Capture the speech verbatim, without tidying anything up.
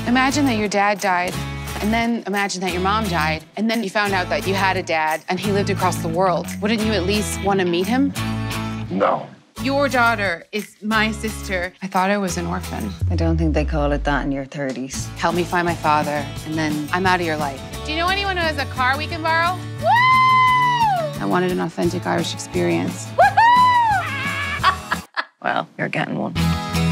Imagine that your dad died, and then imagine that your mom died, and then you found out that you had a dad and he lived across the world. Wouldn't you at least want to meet him? No. Your daughter is my sister. I thought I was an orphan. I don't think they call it that in your thirties. Help me find my father, and then I'm out of your life. Do you know anyone who has a car we can borrow? Woo! I wanted an authentic Irish experience. Well, you're getting one.